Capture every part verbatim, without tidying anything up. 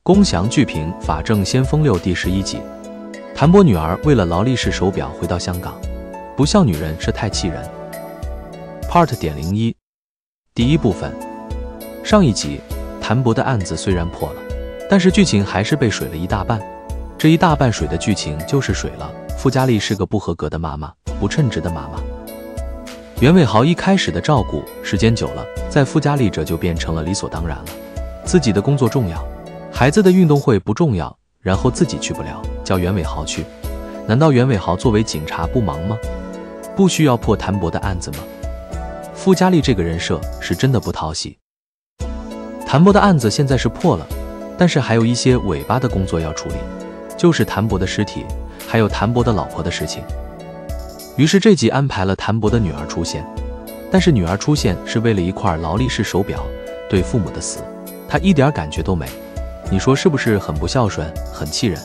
龚祥剧评法证先锋六第十一集。谭博女儿为了劳力士手表回到香港，不孝女人是太气人。Part 点零一第一部分。上一集，谭博的案子虽然破了，但是剧情还是被水了一大半。这一大半水的剧情就是水了傅嘉丽是个不合格的妈妈，不称职的妈妈。袁伟豪一开始的照顾，时间久了，在傅嘉丽这就变成了理所当然了。自己的工作重要，孩子的运动会不重要，然后自己去不了，叫袁伟豪去。难道袁伟豪作为警察不忙吗？不需要破谭博的案子吗？傅嘉丽这个人设是真的不讨喜。谭博的案子现在是破了，但是还有一些尾巴的工作要处理，就是谭博的尸体，还有谭博的老婆的事情。于是这集安排了谭博的女儿出现，但是女儿出现是为了一块劳力士手表，对父母的死，她一点感觉都没。你说是不是很不孝顺，很气人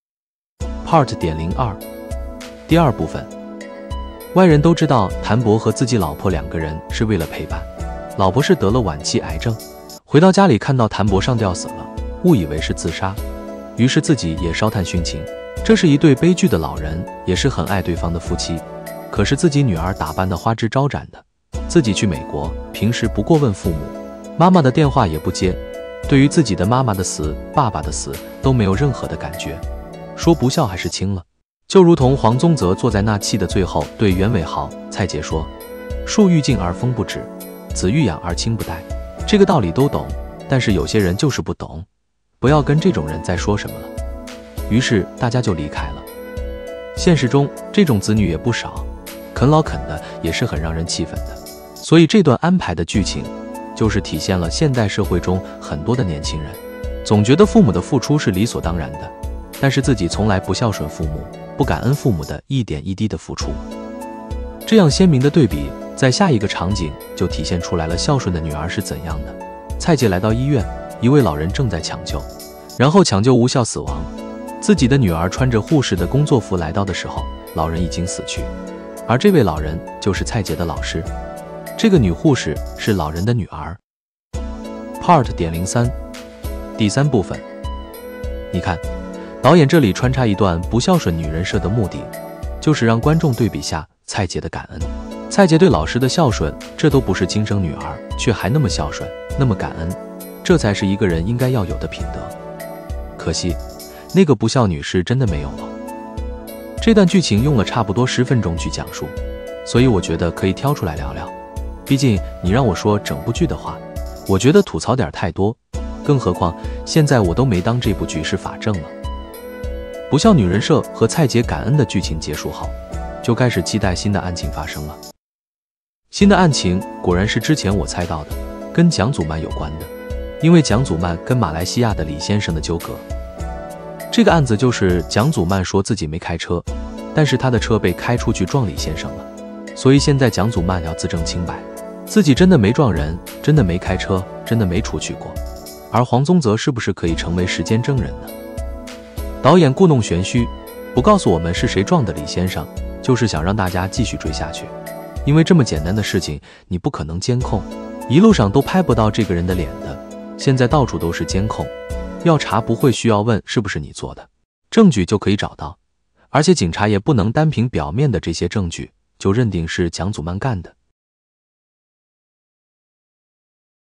？Part 点零二第二部分。外人都知道谭博和自己老婆两个人是为了陪伴，老婆是得了晚期癌症，回到家里看到谭博上吊死了，误以为是自杀，于是自己也烧炭殉情。这是一对悲剧的老人，也是很爱对方的夫妻。可是自己女儿打扮得花枝招展的，自己去美国，平时不过问父母，妈妈的电话也不接，对于自己的妈妈的死、爸爸的死都没有任何的感觉，说不孝还是轻了。就如同黄宗泽坐在那期的最后对袁伟豪、蔡杰说：“树欲静而风不止，子欲养而亲不待。”这个道理都懂，但是有些人就是不懂，不要跟这种人再说什么了。于是大家就离开了。现实中这种子女也不少，啃老啃的也是很让人气愤的。所以这段安排的剧情，就是体现了现代社会中很多的年轻人，总觉得父母的付出是理所当然的，但是自己从来不孝顺父母，不感恩父母的一点一滴的付出。这样鲜明的对比，在下一个场景就体现出来了孝顺的女儿是怎样的。蔡杰来到医院，一位老人正在抢救，然后抢救无效死亡。自己的女儿穿着护士的工作服来到的时候，老人已经死去，而这位老人就是蔡杰的老师。这个女护士是老人的女儿。Part 点零三第三部分。你看，导演这里穿插一段不孝顺女人设的目的，就是让观众对比下蔡杰的感恩。蔡杰对老师的孝顺，这都不是亲生女儿，却还那么孝顺，那么感恩，这才是一个人应该要有的品德。可惜那个不孝女是真的没有了。这段剧情用了差不多十分钟去讲述，所以我觉得可以挑出来聊聊。毕竟你让我说整部剧的话，我觉得吐槽点太多，更何况现在我都没当这部剧是法证了。不孝女人设和蔡杰感恩的剧情结束后，就开始期待新的案情发生了。新的案情果然是之前我猜到的，跟蒋祖曼有关的，因为蒋祖曼跟马来西亚的李先生的纠葛。这个案子就是蒋祖曼说自己没开车，但是他的车被开出去撞李先生了，所以现在蒋祖曼要自证清白，自己真的没撞人，真的没开车，真的没出去过。而黄宗泽是不是可以成为时间证人呢？导演故弄玄虚，不告诉我们是谁撞的李先生，就是想让大家继续追下去。因为这么简单的事情你不可能监控，一路上都拍不到这个人的脸的，现在到处都是监控，要查不会需要问是不是你做的，证据就可以找到。而且警察也不能单凭表面的这些证据就认定是蒋祖曼干的，